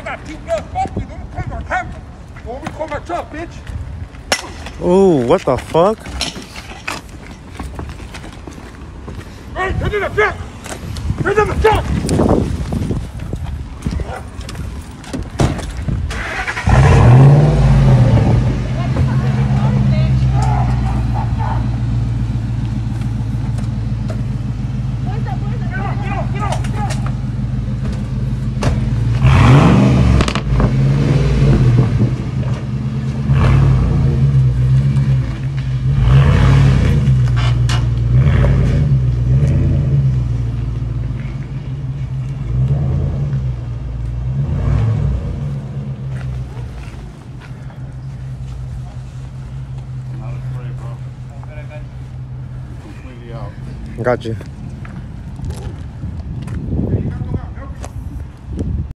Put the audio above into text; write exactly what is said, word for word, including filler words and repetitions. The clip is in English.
got two guns. Fuck you. Let me clean my camera. When we call my truck, bitch. Ooh, what the fuck? Hey, get in the truck. Get in the truck. Got you.